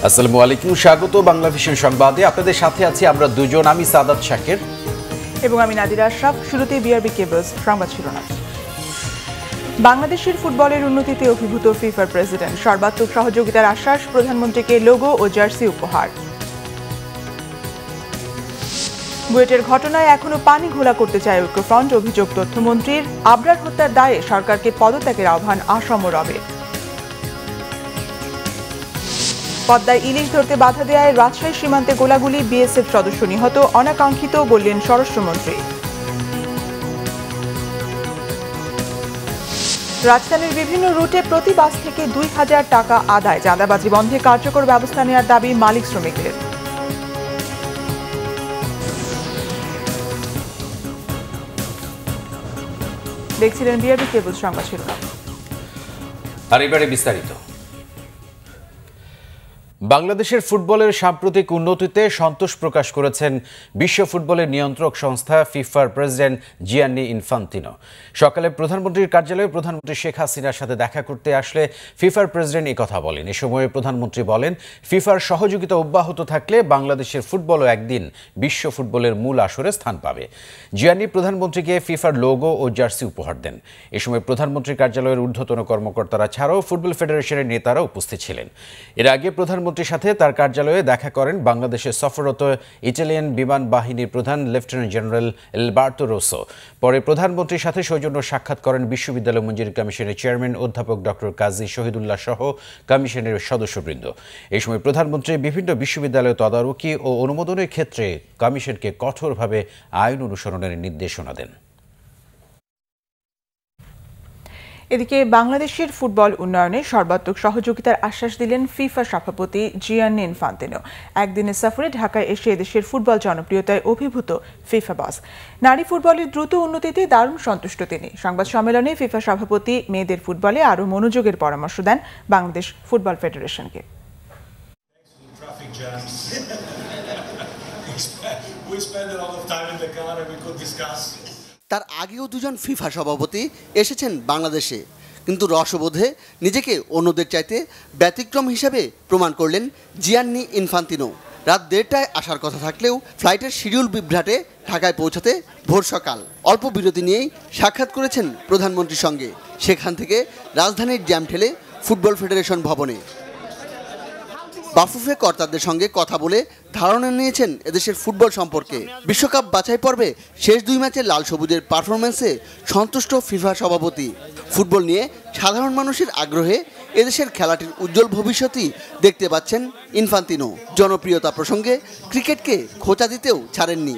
আসসালামু আলাইকুম, স্বাগত বাংলাভিশন সংবাদে। আপনাদের সাথে আছি আমরা দুজন, আমি সাদাত শাকির এবং আমি নাদিরা আশরাফ। শুরুতে বিআরবি কেবলস সংবাদ শিরোনাম। বাংলাদেশের ফুটবলের উন্নতিতে অভিভূত ফিফার প্রেসিডেন্ট, সর্বাত্মক সহযোগিতার আশ্বাস, প্রধানমন্ত্রীকে লোগো ও জার্সি উপহার। বুয়েটের ঘটনায় এখনো পানি ঘোলা করতে চায় ঐক্যফ্রন্ট, অভিযোগ তথ্যমন্ত্রীর। আবরার হত্যার দায়ে সরকারকে পদত্যাগের আহ্বান আসাম ও রবের। পদ্মায় ইলিশ ধরতে বাধা দেয় রাজশাহী সীমান্তে গোলাগুলি, বিএসএফ সদস্য নিহত, অনাকাঙ্ক্ষিত বললেন স্বরাষ্ট্রমন্ত্রী। রাজধানীর বিভিন্ন রুটে প্রতি বাস থেকে ২,০০০ টাকা আদায়, চাঁদাবাজি বন্ধে কার্যকর ব্যবস্থা নেওয়ার দাবি মালিক শ্রমিকদের। দেখছিলেন বিআরবি কেবল সংবাদ শিরোনাম। আর এবারে বিস্তারিত। বাংলাদেশের ফুটবলের সাম্প্রতিক উন্নতিতে সন্তোষ প্রকাশ করেছেন বিশ্ব ফুটবলের নিয়ন্ত্রক সংস্থা ফিফার প্রেসিডেন্ট জিয়ান্নি ইনফান্তিনো। সকালে প্রধানমন্ত্রীর কার্যালয়ে প্রধানমন্ত্রী শেখ হাসিনার সাথে দেখা করতে আসলে ফিফার প্রেসিডেন্ট এই কথা বলেন। এ সময় প্রধানমন্ত্রী বলেন, ফিফার সহযোগিতা অব্যাহত থাকলে বাংলাদেশের ফুটবলও একদিন বিশ্ব ফুটবলের মূল আসরে স্থান পাবে। জিয়ান্নি প্রধানমন্ত্রীকে ফিফার লোগো ও জার্সি উপহার দেন। এ সময় প্রধানমন্ত্রীর কার্যালয়ের ঊর্ধ্বতন কর্মকর্তারা ছাড়াও ফুটবল ফেডারেশনের নেতারা উপস্থিত ছিলেন। এর আগে প্রধানমন্ত্রীর সাথে তার কার্যালয়ে দেখা করেন বাংলাদেশের সফররত ইটালিয়ান বিমান বাহিনীর প্রধান লেফটেন্যান্ট জেনারেল এলবার্তো রোসো। পরে প্রধানমন্ত্রীর সাথে সৌজন্য সাক্ষাৎ করেন বিশ্ববিদ্যালয় মঞ্জুরি কমিশনের চেয়ারম্যান অধ্যাপক ডক্টর কাজী শহীদুল্লাহ সহ কমিশনের সদস্যবৃন্দ। এই সময় প্রধানমন্ত্রী বিভিন্ন বিশ্ববিদ্যালয় তদারকি ও অনুমোদনের ক্ষেত্রে কমিশনকে কঠোরভাবে আইন অনুসরণের নির্দেশনা দেন। এদিকে বাংলাদেশের ফুটবল উন্নয়নে সর্বাত্মক সহযোগিতার আশ্বাস দিলেন ফিফা সভাপতি জিয়ান্নি ইনফান্তিনো। একদিনের সফরে ঢাকায় এসে দেশের ফুটবল জনপ্রিয়তায় অভিভূত ফিফা বস। নারী ফুটবলের দ্রুত উন্নতিতে দারুণ সন্তুষ্ট তিনি। সংবাদ সম্মেলনে ফিফা সভাপতি মেয়েদের ফুটবলে আরও মনোযোগের পরামর্শ দেন বাংলাদেশ ফুটবল ফেডারেশনকে। তার আগেও দুজন ফিফা সভাপতি এসেছেন বাংলাদেশে, কিন্তু রসবোধে নিজেকে অন্যদের চাইতে ব্যতিক্রম হিসেবে প্রমাণ করলেন জিয়ান্নি ইনফান্তিনো। রাত 1:30টায় আসার কথা থাকলেও ফ্লাইটের শিডিউল বিভ্রাটে ঢাকায় পৌঁছাতে ভোর সকাল। অল্প বিরতি নিয়েই সাক্ষাৎ করেছেন প্রধানমন্ত্রীর সঙ্গে। সেখান থেকে রাজধানীর জ্যাম ঠেলে ফুটবল ফেডারেশন ভবনে বাফুফে কর্তাদের সঙ্গে কথা বলে ধারণা নিয়েছেন এদেশের ফুটবল সম্পর্কে। বিশ্বকাপ বাছাই পর্বে শেষ 2 ম্যাচে লাল সবুজের পারফরমেন্সে সন্তুষ্ট ফিফা সভাপতি। ফুটবল নিয়ে সাধারণ মানুষের আগ্রহে এদেশের খেলাটির উজ্জ্বল ভবিষ্যৎই দেখতে পাচ্ছেন ইনফান্তিনো। জনপ্রিয়তা প্রসঙ্গে ক্রিকেটকে খোঁচা দিতেও ছাড়েননি।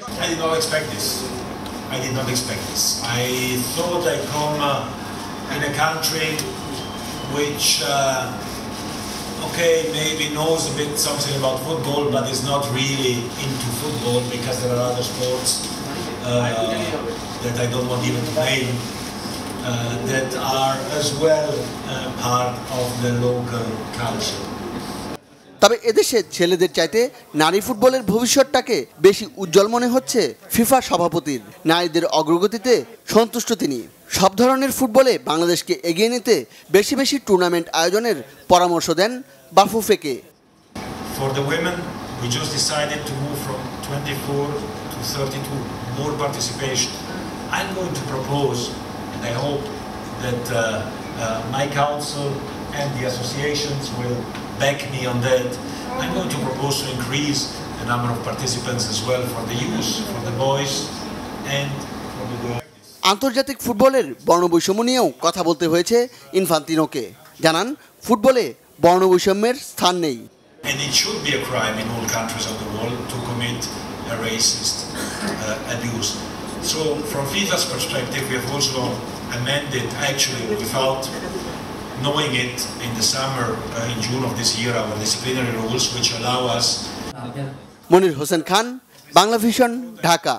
Okay, maybe knows a bit something about football, but is not really into football because there are other sports that I don't want even to name that are as well part of the local culture. তবে এদেশে ছেলেদের চাইতে নারী ফুটবলের ভবিষ্যৎটাকে বেশি উজ্জ্বল মনে হচ্ছে FIFA সভাপতির। নারীদের অগ্রগতিতে সন্তুষ্ট তিনি। সব ধরনের ফুটবলে বাংলাদেশকে এগিয়ে নিতে বেশি বেশি টুর্নামেন্ট আয়োজনের পরামর্শ দেন বাফুফেকে। For the women, we just decided to move from 24 to 32, more participation. I'm going to propose, and I hope that my council and the associations will back me on that. I'm going to propose to increase the number of participants as well for the youth, for the boys and for the girls. আন্তর্জাতিক ফুটবলের বর্ণবৈষম্য নিয়েও কথা বলতে হয়েছে ইনফান্তিনোকে। জানান, ফুটবলে বর্ণবৈষম্যের স্থান নেই। And it should be a crime in all countries of the world to commit a racist abuse. So from FIFA's perspective, we have also amended, actually without knowing it, in the summer, in June of this year, our disciplinary rules, which allow us. Monir Hossain Khan, Banglavision, Dhaka.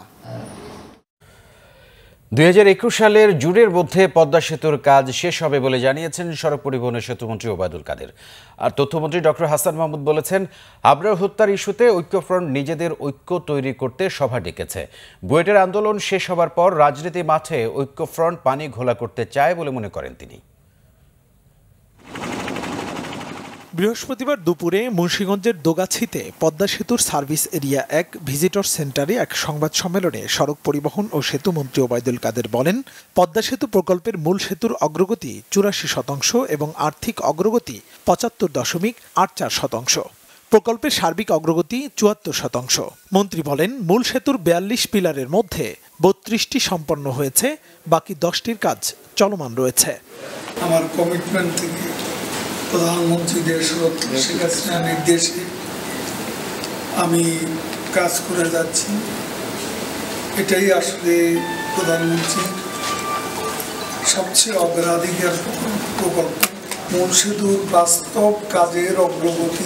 2021 সালের জুনের মধ্যে পদ্মা সেতুর কাজ শেষ হবে বলে জানিয়েছেন সড়ক পরিবহন ও সেতুমন্ত্রী ওবায়দুল কাদের। আর তথ্যমন্ত্রী ডক্টর হাসান মাহমুদ বলেছেন, আবরার হত্যার ইস্যুতে ঐক্যফ্রন্ট নিজেদের ঐক্য তৈরি করতে সভা ডেকেছে। বুয়েটের আন্দোলন শেষ হবার পর রাজনীতি মাঠে ঐক্যফ্রন্ট পানি ঘোলা করতে চায় বলে মনে করেন তিনি। বৃহস্পতিবার দুপুরে মুন্সিগঞ্জের দোগাছিতে পদ্মা সেতুর সার্ভিস এরিয়া ১ ভিজিটর সেন্টারে এক সংবাদ সম্মেলনে সড়ক পরিবহন ও সেতু মন্ত্রী ওবায়দুল কাদের বলেন, পদ্মা সেতু প্রকল্পের মূল সেতুর অগ্রগতি ৮৪% এবং আর্থিক অগ্রগতি ৭৫.৮৪%। প্রকল্পের সার্বিক অগ্রগতি ৭৪%। মন্ত্রী বলেন, মূল সেতুর ৪২ পিলারের মধ্যে ৩২টি সম্পন্ন হয়েছে, বাকি 10টির কাজ চলমান রয়েছে। আমার কমিটমেন্ট থেকে প্রধানমন্ত্রী দেশরত্ন শেখ হাসিনার নির্দেশে আমি কাজ করে যাচ্ছি। এটাই আসলে প্রধানমন্ত্রী সবচেয়ে অগ্রাধিকার প্রকল্প। মূল সেতুর বাস্তব কাজের অগ্রগতি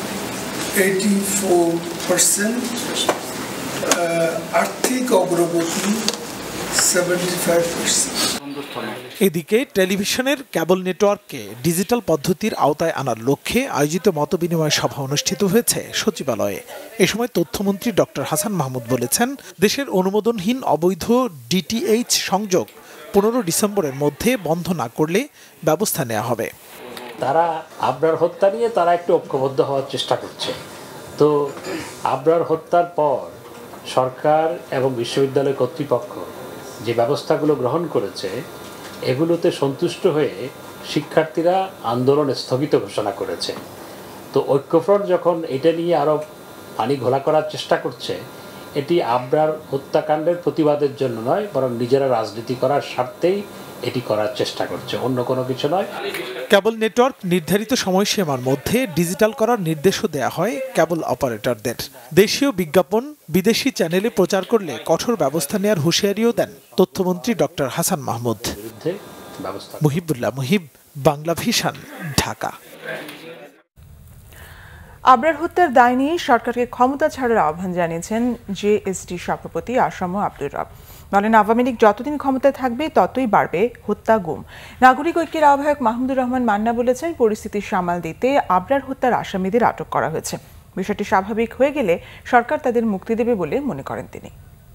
84%, আর্থিক অগ্রগতি 75%। এদিকে টেলিভিশনের কেবল নেটওয়ার্ককে ডিজিটাল পদ্ধতির আওতায় আনার লক্ষ্যে আয়োজিত মতবিনিময় সভা অনুষ্ঠিত হয়েছে সচিবালয়ে। এ সময় তথ্যমন্ত্রী ডক্টর হাসান মাহমুদ বলেছেন, দেশের অনুমোদনহীন অবৈধ ডিটিএইচ সংযোগ 15 ডিসেম্বরের মধ্যে বন্ধ না করলে ব্যবস্থা নেওয়া হবে। তারা আবরার হত্যা নিয়ে তারা একটু ঐক্যবদ্ধ হওয়ার চেষ্টা করছে। তো আবরার হত্যার পর সরকার এবং বিশ্ববিদ্যালয় কর্তৃপক্ষ যে ব্যবস্থাগুলো গ্রহণ করেছে, এগুলোতে সন্তুষ্ট হয়ে শিক্ষার্থীরা আন্দোলন স্থগিত ঘোষণা করেছে। তো ঐক্যফ্রন্ট যখন এটা নিয়ে আরও পানি ঘোলা করার চেষ্টা করছে, এটি আবরার হত্যাকাণ্ডের প্রতিবাদের জন্য নয়, বরং নিজেরা রাজনীতি করার স্বার্থেই এটি করার চেষ্টা করছে, অন্য কোনো কিছু নয়। কেবল নেটওয়ার্ক নির্ধারিত সময়সীমার মধ্যে ডিজিটাল করার নির্দেশও দেয়া হয় কেবল অপারেটরদের। দেশীয় বিজ্ঞাপন বিদেশি চ্যানেলে প্রচার করলে কঠোর ব্যবস্থা নেওয়ার হুঁশিয়ারিও দেন তথ্যমন্ত্রী ডক্টর হাসান মাহমুদ। মুহিবুল্লাহ মুহিব, বাংলাভিশন, ঢাকা। আবরার হত্যার দায় নিয়ে সরকারকে ক্ষমতা ছাড়ার আহ্বান জানিয়েছেন জেএসডি সভাপতি আসম আব্দুর রব। বলেন, আওয়ামী লীগ যতদিন ক্ষমতায় থাকবে ততই বাড়বে হত্যা, গুম। নাগরিক ঐক্যের আহ্বায়ক মাহমুদুর রহমান মান্না বলেছেন, পরিস্থিতি সামাল দিতে আবরার হত্যার আসামিদের আটক করা হয়েছে। বিষয়টি স্বাভাবিক হয়ে গেলে সরকার তাদের মুক্তি দেবে বলে মনে করেন তিনি।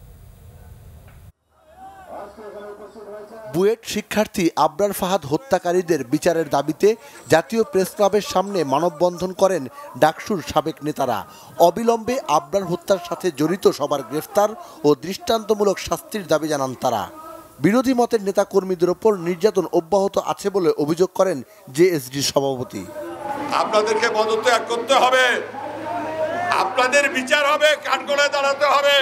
বুয়েট শিক্ষার্থী আবরার ফাহাদ হত্যাকারীদের বিচারের দাবিতে জাতীয় প্রেস ক্লাবের সামনে মানববন্ধন করেন ডাকসুর সাবেক নেতারা। অবিলম্বে আবরার হত্যার সাথে জড়িত সবার গ্রেফতার ও দৃষ্টান্তমূলক শাস্তির দাবি জানান তারা। বিরোধী মতের নেতাকর্মীদের ওপর নির্যাতন অব্যাহত আছে বলে অভিযোগ করেন জেএসডির সভাপতি। আপনাদেরকে পদত্যাগ করতে হবে, আপনাদের বিচার হবে, কাঠগড়ায় দাঁড়াতে হবে।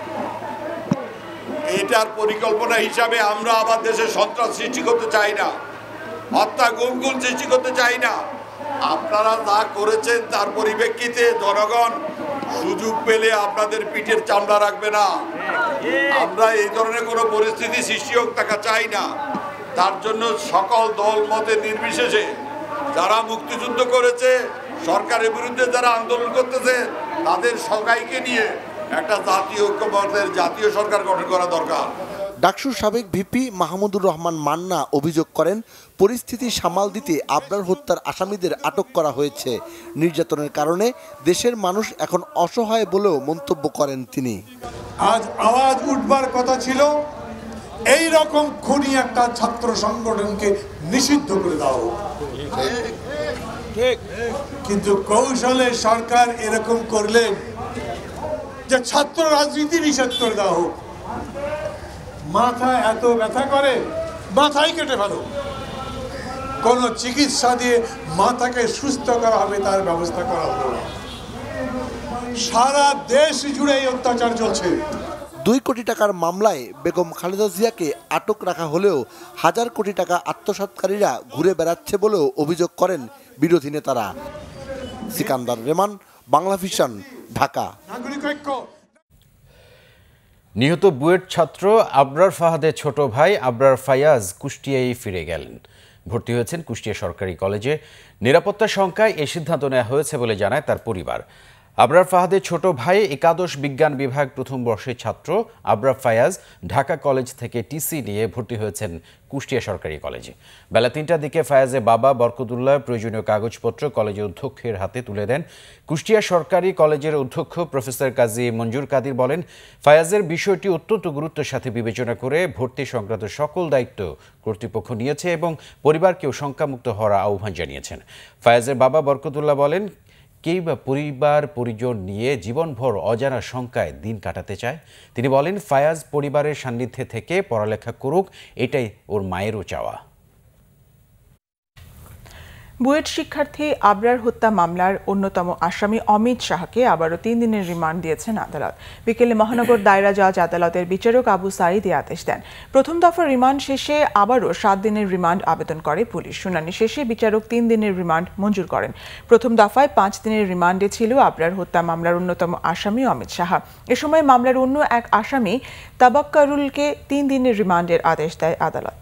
এটার পরিকল্পনা হিসাবে আমরা আবার দেশে সন্ত্রাস সৃষ্টি করতে চাই না, হত্যা গুম সৃষ্টি করতে চাই না। আপনারা যা করেছেন তার পরিপ্রেক্ষিতে জনগণ সুযোগ পেলে আপনাদের পিঠের চামড়া রাখবে না। আমরা এই ধরনের কোনো পরিস্থিতি সৃষ্টি হোক তাকে চাই না। তার জন্য সকল দল মতে নির্বিশেষে যারা মুক্তিযুদ্ধ করেছে, সরকারের বিরুদ্ধে যারা আন্দোলন করতেছে, তাদের সবাইকে নিয়ে একটা জাতীয় ঐক্যমত্যের জাতীয় সরকার গঠন করা দরকার। ডাকসুর সাবেক ভিপি মাহমুদুর রহমান মান্না অভিযোগ করেন, পরিস্থিতি সামাল দিতে আবরার হত্যার আসামিদের আটক করা হয়েছে। নির্যাতনের কারণে দেশের মানুষ এখন অসহায় বলেও মন্তব্য করেন তিনি। আজ আওয়াজ উঠবার কথা ছিল, এই রকম খুনি একটা ছাত্র সংগঠনকে নিষিদ্ধ করে দাও, কিন্তু কৌশলে সরকার এরকম করলেন যে ছাত্র রাজনীতি নিষেধ করে দেওয়া হোক। মাথা এত ব্যথা করে, মাথায় কেটে ফেলো। কোন চিকিৎসা দিয়ে মাথাকে সুস্থ করা হবে তার ব্যবস্থা করা হলো না। সারা দেশ জুড়ে এই অত্যাচার চলছে। 2 কোটি টাকার মামলায় বেগম খালেদা জিয়াকে আটক রাখা হলেও হাজার কোটি টাকা আত্মসাৎকারীরা ঘুরে বেড়াচ্ছে বলেও অভিযোগ করেন বিরোধী নেতারা। সিকান্দার রেমান, বাংলাভিশন, ঢাকা। নিহত বুয়েট ছাত্র আবরার ফাহাদের ছোট ভাই আবরার ফায়াজ কুষ্টিয়ায় ফিরে গেলেন। ভর্তি হয়েছেন কুষ্টিয়া সরকারি কলেজে। নিরাপত্তা শঙ্কায় এই সিদ্ধান্ত নেওয়া হয়েছে বলে জানায় তার পরিবার। আবরার ফাহাদের ছোট ভাই একাদশ বিজ্ঞান বিভাগ প্রথম বর্ষের ছাত্র আবরার ফায়াজ ঢাকা কলেজ থেকে টিসি নিয়ে ভর্তি হয়েছেন কুষ্টিয়া সরকারি কলেজে। বেলা ৩টার দিকে ফায়াজের বাবা বরকতুল্লাহ প্রয়োজনীয় কাগজপত্র কলেজের অধ্যক্ষের হাতে তুলে দেন। কুষ্টিয়া সরকারি কলেজের অধ্যক্ষ প্রফেসর কাজী মঞ্জুর কাদির বলেন, ফায়াজের বিষয়টি অত্যন্ত গুরুত্বের সাথে বিবেচনা করে ভর্তি সংক্রান্ত সকল দায়িত্ব কর্তৃপক্ষ নিয়েছে এবং পরিবারকেও শঙ্কামুক্ত হওয়ার আহ্বান জানিয়েছেন। ফায়াজের বাবা বরকতুল্লাহ বলেন, কেই বা পরিবার পরিজন নিয়ে জীবনভর অজানা শঙ্কায় দিন কাটাতে চায়। তিনি বলেন, ফায়াজ পরিবারের সান্নিধ্যে থেকে পড়ালেখা করুক, এটাই ওর মায়েরও চাওয়া। বুয়েট শিক্ষার্থী আবরার হত্যা মামলার অন্যতম আসামি অমিত শাহকে আবারও ৩ দিনের রিমান্ড দিয়েছেন আদালত। বিকেলে মহানগর দায়রা জজ আদালতের বিচারক আবু সাঈদ এই আদেশ দেন। প্রথম দফার রিমান্ড শেষে আবারও ৭ দিনের রিমান্ড আবেদন করে পুলিশ। শুনানি শেষে বিচারক ৩ দিনের রিমান্ড মঞ্জুর করেন। প্রথম দফায় ৫ দিনের রিমান্ডে ছিল আবরার হত্যা মামলার অন্যতম আসামি অমিত শাহ। এ সময় মামলার অন্য এক আসামি তাবাক্কারুলকে ৩ দিনের রিমান্ডের আদেশ দেয় আদালত।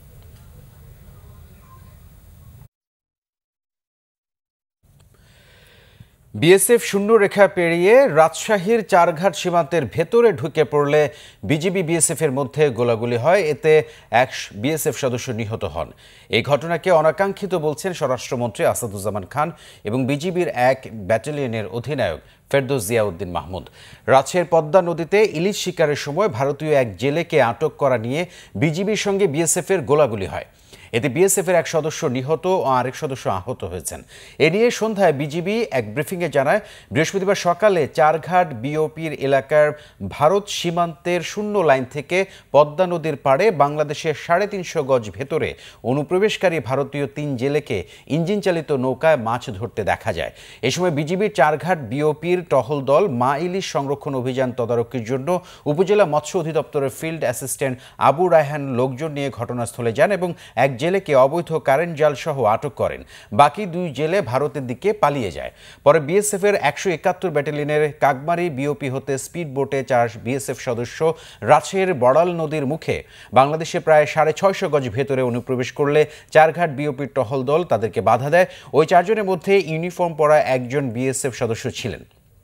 বিএসএফ শূন্য রেখা পেরিয়ে রাজশাহীর চারঘাট সীমান্তের ভেতরে ঢুকে পড়লে বিজিবি বিএসএফের মধ্যে গোলাগুলি হয়। এতে এক বিএসএফ সদস্য নিহত হন। এই ঘটনাকে অনাকাঙ্ক্ষিত বলছেন স্বরাষ্ট্রমন্ত্রী আসাদুজ্জামান খান এবং বিজিবির এক ব্যাটালিয়নের অধিনায়ক ফেরদৌস জিয়াউদ্দিন মাহমুদ। রাজশাহীর পদ্মা নদীতে ইলিশ শিকারের সময় ভারতীয় এক জেলেকে আটক করা নিয়ে বিজিবির সঙ্গে বিএসএফের গোলাগুলি হয়। এতে বিএসএফের এক সদস্য নিহত ও আরেক সদস্য আহত হয়েছেন। এ নিয়ে সন্ধ্যায় বিজিবি এক ব্রিফিংয়ে জানায়, বৃহস্পতিবার সকালে চারঘাট বিওপির এলাকার ভারত সীমান্তের শূন্য লাইন থেকে পদ্মা নদীর পাড়ে বাংলাদেশের ৩৫০ গজ ভেতরে অনুপ্রবেশকারী ভারতীয় ৩ জেলেকে ইঞ্জিন চালিত নৌকায় মাছ ধরতে দেখা যায়। এ সময় বিজিবির চারঘাট বিওপির টহল দল মা ইলিশ সংরক্ষণ অভিযান তদারকির জন্য উপজেলা মৎস্য অধিদপ্তরের ফিল্ড অ্যাসিস্ট্যান্ট আবু রায়হান লোকজন নিয়ে ঘটনাস্থলে যান এবং এক জেলেকে অবৈধ কারেন্ট জাল সহ আটক করেন। বাকি 2 জেলে ভারতের দিকে পালিয়ে যায়। পরে বিএসএফের ১৭১ ব্যাটালিয়নের কাকমারি বিওপি হতে স্পিড বোটে 4 বিএসএফ সদস্য রাজশাহীর বড়াল নদীর মুখে বাংলাদেশে প্রায় ৬৫০ গজ ভেতরে অনুপ্রবেশ করলে চারঘাট বিওপির টহল দল তাদেরকে বাধা দেয়। ওই 4 জনের মধ্যে ইউনিফর্ম পরা একজন বিএসএফ সদস্য ছিলেন।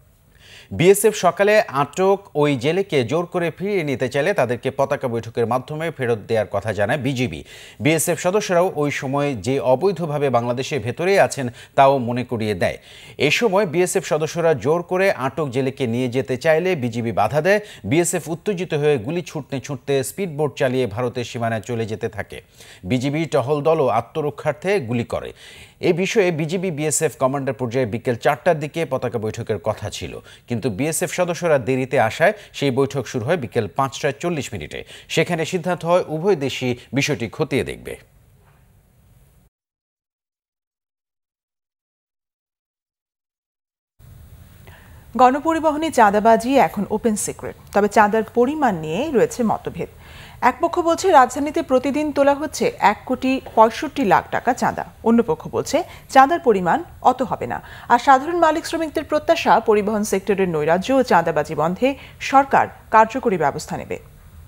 বিএসএফ সকালে আটক ওই জেলেকে জোর করে ফিরিয়ে নিতে চাইলে তাদেরকে পতাকা বৈঠকের মাধ্যমে ফেরত দেওয়ার কথা জানায় বিজিবি। বিএসএফ সদস্যরাও ওই সময় যে অবৈধভাবে বাংলাদেশের ভেতরেই আছেন তাও মনে করিয়ে দেয়। এ সময় বিএসএফ সদস্যরা জোর করে আটক জেলেকে নিয়ে যেতে চাইলে বিজিবি বাধা দেয়। বিএসএফ উত্তেজিত হয়ে গুলি ছুটতে ছুটতে স্পিডবোট চালিয়ে ভারতের সীমানায় চলে যেতে থাকে। বিজিবি টহল দলও আত্মরক্ষার্থে গুলি করে। এই বিষয়ে বিজিবি বিএসএফ কমান্ডার পর্যায়ে বিকেল 4টার দিকে পতাকা বৈঠকের কথা ছিল, কিন্তু বিএসএফ সদস্যরা দেরিতে আসায় সেই বৈঠক শুরু হয় বিকেল 5টা 40 সেখানে সিদ্ধান্ত হয় উভয় দেশই বিষয়টি খতিয়ে দেখবে। গণপরিবহনে চাঁদাবাজি এখন ওপেন সিক্রেট, তবে চাঁদার পরিমাণ নিয়ে রয়েছে মতভেদ। এক পক্ষ বলছে রাজধানীতে প্রতিদিন তোলা হচ্ছে ১,৬৫,০০,০০,০০০ টাকা চাঁদা, অন্য পক্ষ বলছে চাঁদার পরিমাণ অত হবে না। আর সাধারণ মালিক শ্রমিকদের প্রত্যাশা, পরিবহন সেক্টরের নৈরাজ্য ও চাঁদাবাজি বন্ধে সরকার কার্যকরী ব্যবস্থা নেবে।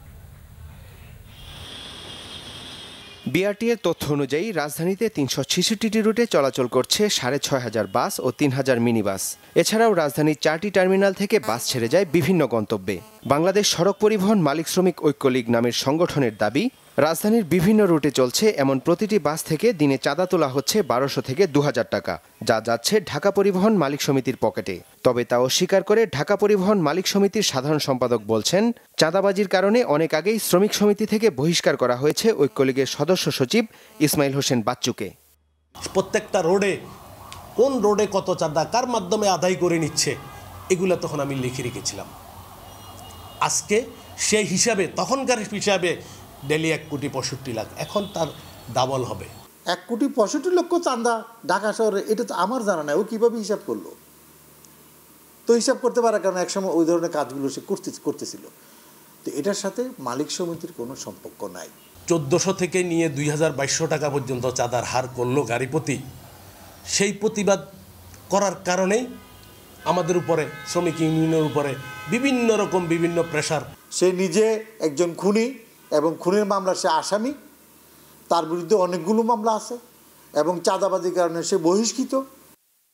বিআরটিএর তথ্য অনুযায়ী রাজধানীতে ৩৬৬টি রুটে চলাচল করছে ৬,৫০০ বাস ও ৩,০০০ মিনি বাস। এছাড়াও রাজধানীর 4টি টার্মিনাল থেকে বাস ছেড়ে যায় বিভিন্ন গন্তব্যে। বাংলাদেশ সড়ক পরিবহন মালিক শ্রমিক ঐক্য লীগ নামের সংগঠনের দাবি, রাজধানীর বিভিন্ন রুটে চলছে এমন প্রতিটি বাস থেকে দিনে চাঁদা তোলা হচ্ছে ১২০০ থেকে ২,০০০ টাকা, যা যাচ্ছে ঢাকা পরিবহন মালিক সমিতির পকেটে। তবে তা অস্বীকার করে ঢাকা পরিবহন মালিক সমিতির সাধারণ সম্পাদক বলছেন, চাঁদাবাজির কারণে অনেক আগেই শ্রমিক সমিতি থেকে বহিষ্কার করা হয়েছে ঐক্য লীগের সদস্য সচিব ইসমাইল হোসেন বাচ্চুকে। প্রত্যেকটা রোডে কোন রোডে কত চাঁদা কার মাধ্যমে আদায় করে নিচ্ছে এগুলো তখন আমি লিখে রেখেছিলাম। আজকে সেই হিসাবে, তখনকার হিসাবে ডেলি ১,৬৫,০০,০০০, এখন তার ডাবল হবে। ১,৬৫,০০,০০০ চাঁদা ঢাকা শহরে, এটা তো আমার জানা নাই ও কিভাবে হিসাব করলো। তো হিসাব করতে পারার কারণে একসময় ওই ধরনের কাজগুলো সে করতেছিল। তো এটার সাথে মালিক সমিতির কোনো সম্পর্ক নাই। ১৪০০ থেকে নিয়ে ২,২২০ টাকা পর্যন্ত চাঁদার হার করলো গাড়ি প্রতি। সেই প্রতিবাদ করার কারণেই আমাদের উপরে, শ্রমিক ইউনিয়নের উপরে বিভিন্ন রকম বিভিন্ন প্রেশার। সে নিজে একজন খুনি এবং খুনের মামলা সে আসামি, তার বিরুদ্ধে অনেকগুলো মামলা আছে এবং চাঁদাবাজির কারণে সে বহিষ্কৃত।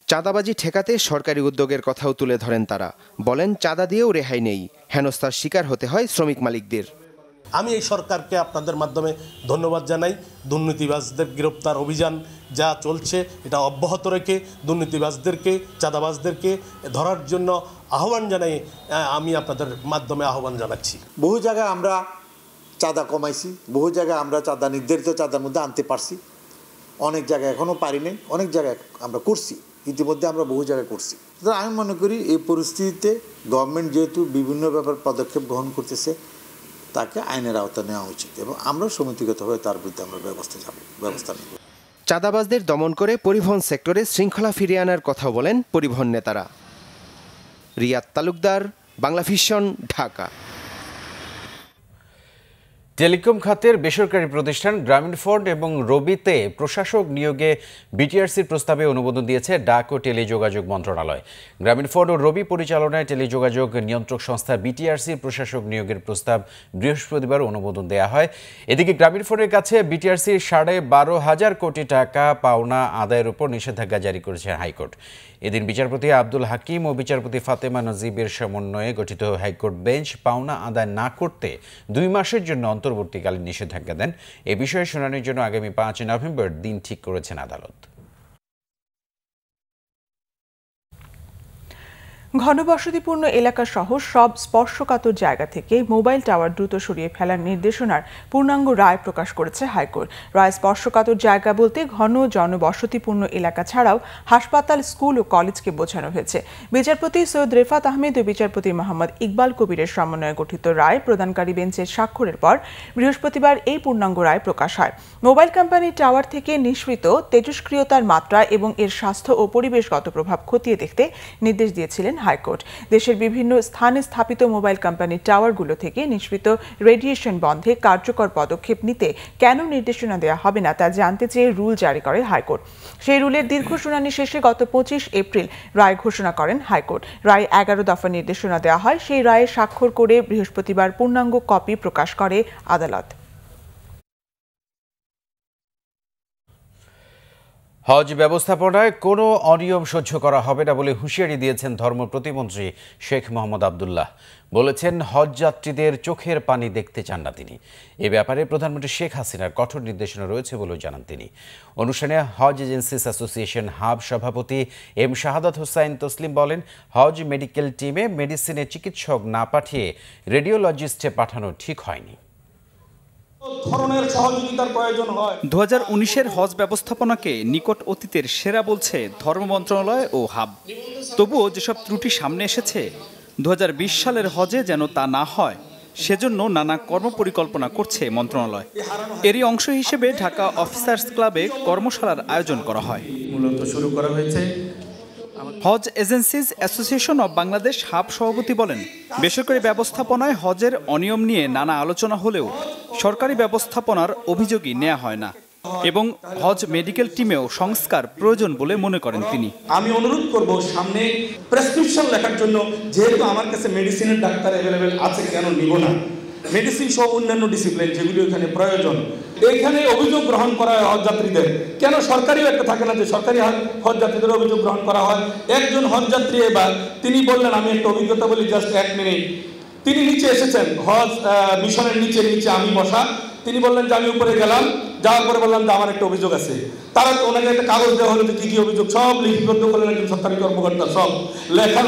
চাঁদাবাজি ঠেকাতে সরকারি উদ্যোগের কথাও তুলে ধরেন তারা। বলেন, চাঁদা দিয়েও রেহাই নেই, হেনস্থার শিকার হতে হয় শ্রমিক মালিকদের। আমি এই সরকারকে আপনাদের মাধ্যমে ধন্যবাদ জানাই। দুর্নীতিবাজদের গ্রেপ্তার অভিযান যা চলছে এটা অব্যাহত রেখে দুর্নীতিবাজদেরকে, চাঁদাবাজদেরকে ধরার জন্য আহ্বান জানাই। আমি আপনাদের মাধ্যমে আহ্বান জানাচ্ছি। বহু জায়গায় আমরা চাঁদা কমাইছি, বহু জায়গায় আমরা চাঁদা নির্ধারিত চাঁদার মধ্যে আনতে পারছি, অনেক জায়গায় এখনও পারি নাই, অনেক জায়গায় আমরা করছি, ইতিমধ্যে আমরা বহু জায়গায় করছি। আমি মনে করি এই পরিস্থিতিতে গভর্নমেন্ট যেহেতু বিভিন্ন ব্যাপার পদক্ষেপ গ্রহণ করতেছে, তাকে আইনের আওতায় নেওয়া উচিত এবং আমরা সমিতিগতভাবে তার বিরুদ্ধে আমরা ব্যবস্থা নেব। চাঁদাবাজদের দমন করে পরিবহন সেক্টরে শৃঙ্খলা ফিরিয়ে আনার কথা বলেন পরিবহন নেতারা। রিয়াদ তালুকদার, বাংলাভিশন, ঢাকা। টেলিকম খাতের বেসরকারি প্রতিষ্ঠান গ্রামীণফোন এবং রবিতে প্রশাসক নিয়োগে বিটিআরসির প্রস্তাবে অনুমোদন দিয়েছে ডাক ও টেলিযোগাযোগ মন্ত্রণালয়। গ্রামীণফোন ও রবি পরিচালনায় টেলিযোগাযোগ নিয়ন্ত্রক সংস্থা বিটিআরসির প্রশাসক নিয়োগের প্রস্তাব বৃহস্পতিবার অনুমোদন দেওয়া হয়। এদিকে গ্রামীণফোনের কাছে বিটিআরসির 12,500 কোটি টাকা পাওনা আদায়ের উপর নিষেধাজ্ঞা জারি করেছে হাইকোর্ট। এদিন বিচারপতি আব্দুল হাকিম ও বিচারপতি ফাতেমা নজিবের সমন্বয়ে গঠিত হাইকোর্ট বেঞ্চ পাওনা আদায় না করতে 2 মাসের জন্য অন্তর্বর্তীকালীন নিষেধাজ্ঞা দেন। এ বিষয়ে শুনানির জন্য আগামী 5 নভেম্বর দিন ঠিক করেছেন আদালত। ঘনবসতিপূর্ণ এলাকা সহ সব স্পর্শকাতর জায়গা থেকে মোবাইল টাওয়ার দ্রুত সরিয়ে ফেলার নির্দেশনার পূর্ণাঙ্গ রায় প্রকাশ করেছে হাইকোর্ট। রায় স্পর্শকাতর জায়গা বলতে ঘন জনবসতিপূর্ণ এলাকা ছাড়াও হাসপাতাল, স্কুল ও কলেজকে বোঝানো হয়েছে। বিচারপতি সৈয়দ রেফাত আহমেদ ও বিচারপতি মোহাম্মদ ইকবাল কবিরের সমন্বয়ে গঠিত রায় প্রদানকারী বেঞ্চের স্বাক্ষরের পর বৃহস্পতিবার এই পূর্ণাঙ্গ রায় প্রকাশ হয়। মোবাইল কোম্পানির টাওয়ার থেকে নিঃসৃত তেজস্ক্রিয়তার মাত্রা এবং এর স্বাস্থ্য ও পরিবেশগত প্রভাব খতিয়ে দেখতে নির্দেশ দিয়েছিলেন হাইকোর্ট। দেশের বিভিন্ন স্থানে স্থাপিত মোবাইল কোম্পানির টাওয়ারগুলো থেকে নিঃসৃত রেডিয়েশন বন্ধে কার্যকর পদক্ষেপ নিতে কেন নির্দেশনা দেওয়া হবে না তা জানতে চেয়ে রুল জারি করে হাইকোর্ট। সেই রুলের দীর্ঘ শুনানি শেষে গত 25 এপ্রিল রায় ঘোষণা করেন হাইকোর্ট। রায় 11 দফা নির্দেশনা দেওয়া হয়। সেই রায়ে স্বাক্ষর করে বৃহস্পতিবার পূর্ণাঙ্গ কপি প্রকাশ করে আদালত। হজ ব্যবস্থাপনায় কোনো অনিয়ম সহ্য করা হবে না বলে হুঁশিয়ারি দিয়েছেন ধর্ম প্রতিমন্ত্রী শেখ মোহাম্মদ আবদুল্লাহ। বলেছেন, হজ যাত্রীদের চোখের পানি দেখতে চান না তিনি। এ ব্যাপারে প্রধানমন্ত্রী শেখ হাসিনার কঠোর নির্দেশনা রয়েছে বলেও জানান তিনি। অনুষ্ঠানে হজ এজেন্সিস অ্যাসোসিয়েশন হাব সভাপতি এম শাহাদাত হোসাইন তসলিম বলেন, হজ মেডিকেল টিমে মেডিসিনে চিকিৎসক না পাঠিয়ে রেডিওলজিস্টে পাঠানো ঠিক হয়নি। 2019-এর হজ ব্যবস্থাপনাকে নিকট অতীতের সেরা বলছে ধর্ম মন্ত্রণালয় ও হাব। তবুও যেসব ত্রুটি সামনে এসেছে 2020 সালের হজে যেন তা না হয়, সেজন্য নানা কর্মপরিকল্পনা করছে মন্ত্রণালয়। এরই অংশ হিসেবে ঢাকা অফিসার্স ক্লাবে কর্মশালার আয়োজন করা হয়। মূলত শুরু করা হয়েছে। Hajj agencies association of Bangladesh HAAB সভাপতি বলেন, বেসরকারি ব্যবস্থাপনায় হজের অনিয়ম নিয়ে নানা আলোচনা হলেও সরকারি ব্যবস্থাপনার অভিযোগই নেওয়া হয় না এবং হজ মেডিকেল টিমেও সংস্কার প্রয়োজন বলে মনে করেন তিনি। আমি অনুরোধ করব সামনে প্রেসক্রিপশন লেখার জন্য, যেহেতু আমার কাছে মেডিসিনের ডাক্তার অ্যাভেলেবেল আছে, কেন নিব না? মেডিসিন সহ অন্যান্য ডিসিপ্লিন যেগুলি এখানে প্রয়োজন, এখানে অভিযোগ গ্রহণ করা হয় হজ যাত্রীদের। কেন সরকারিও একটা থাকে না যে সরকারি হজ যাত্রীদের অভিযোগ গ্রহণ করা হয়? একজন হজ যাত্রী এবার তিনি বললেন, আমি একটা অভিজ্ঞতা বলি, জাস্ট 1 মিনিট। তিনি নিচে এসেছেন, হজ মিশনের নিচে আমি বসা। তিনি বললেন যে আমি উপরে গেলাম, যাওয়ার পরে বললাম যে আমার একটা অভিযোগ আছে। তারা ওনাকে একটা কাগজ দেওয়া হলো যে কি অভিযোগ, সব লিপিবদ্ধ করলেন একজন সরকারি কর্মকর্তা। সব লেখার